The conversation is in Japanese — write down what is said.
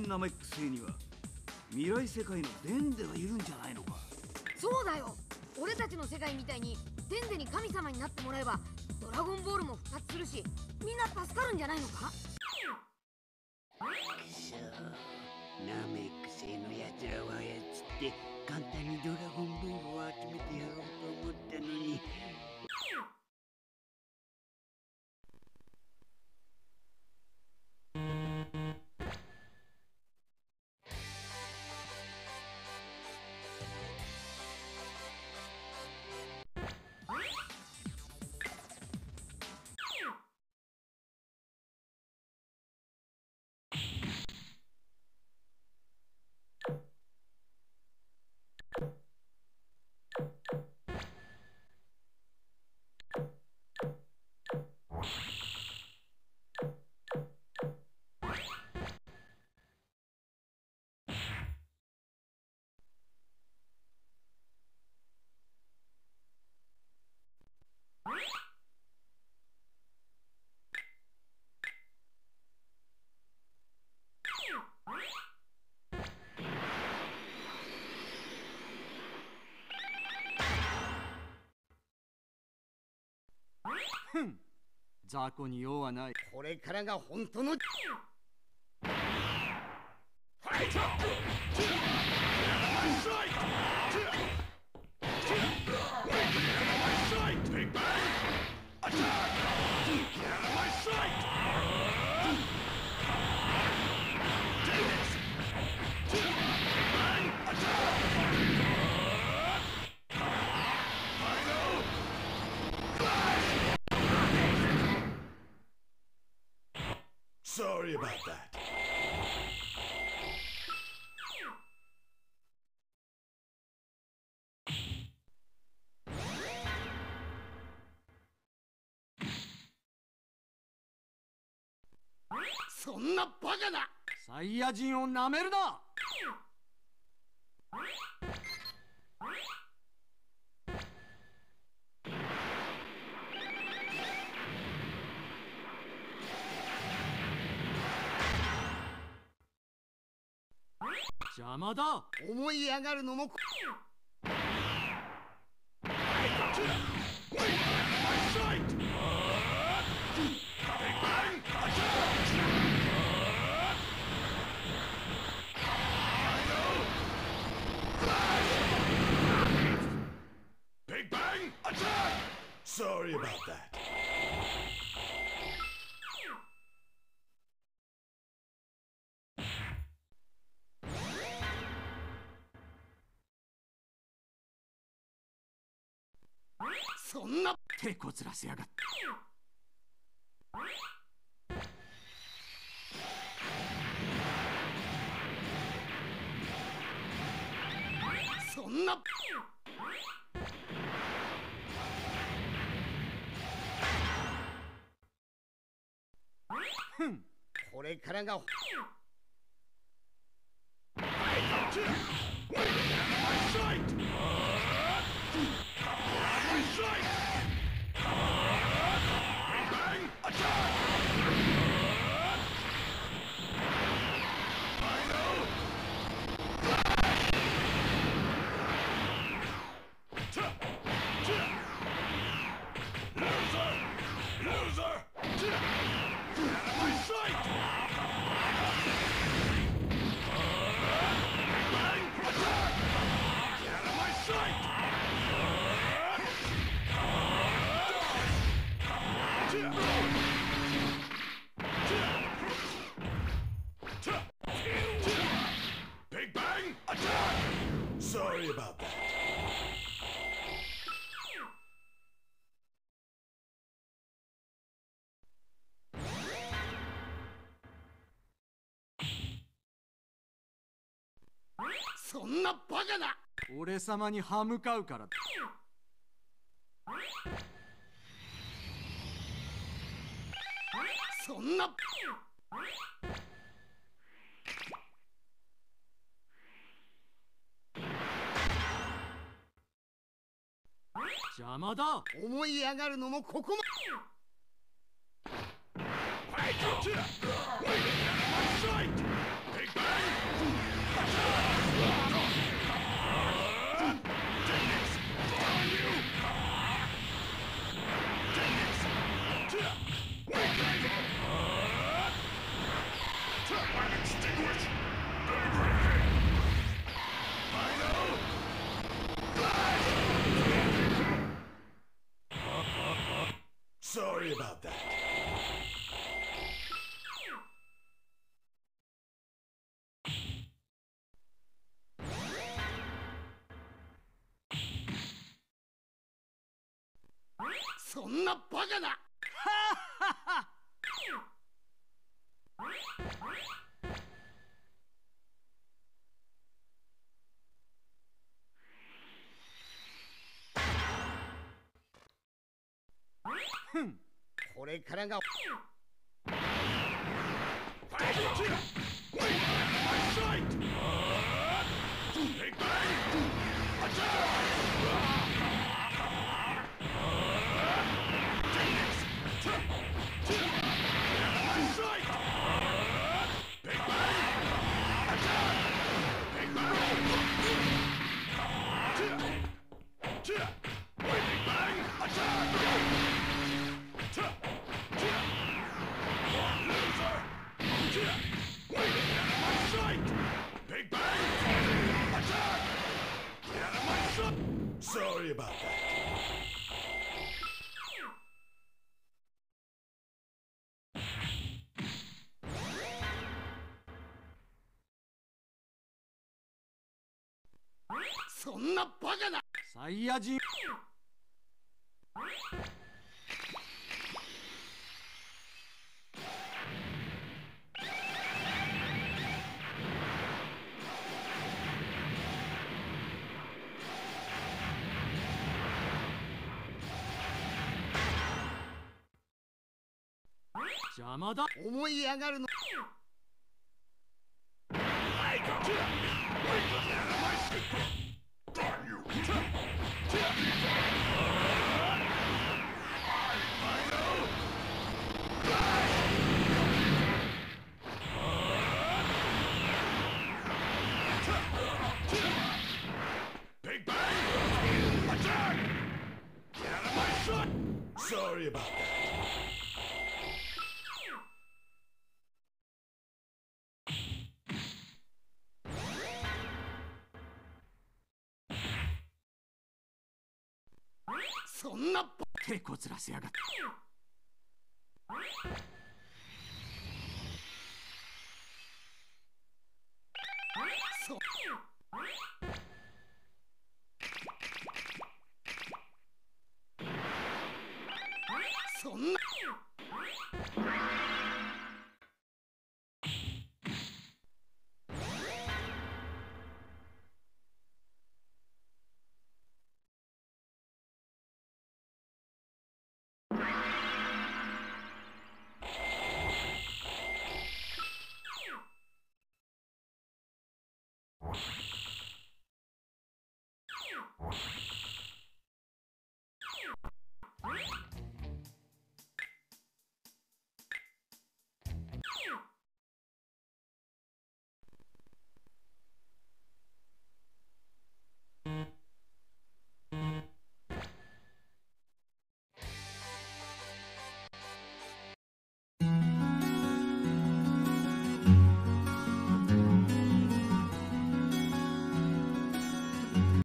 ナメック星には未来世界のデンデがいるんじゃないのか。 そうだよ。俺たちの世界みたいにデンデに神様になってもらえばドラゴンボールも復活するし、みんな助かるんじゃないのか。 くそ、ナメック星のやつらを操って簡単にドラゴンボールを集めてやろうと思ったのに。 雑魚に用はない。 これからが本当のファイト。Sorry about that. そんなバカな。 サイヤ人をなめるな。邪魔だ。 思い上がるのもBig Bang Attack! Sorry about that. そんな手こずらせやがって。 そんなこれからがSorry about that. そんなバカな。 俺様に歯向かうからだ。 そんな邪魔だ。 思い上がるのもここまファイト Sorry about that. そんなバカな。これからが。 Sorry about that. そんなバカな。 サイヤ人。邪魔だ。 思い上がるの。 Sorry about that. そんな手こずらせやがって。 そそんな。 What?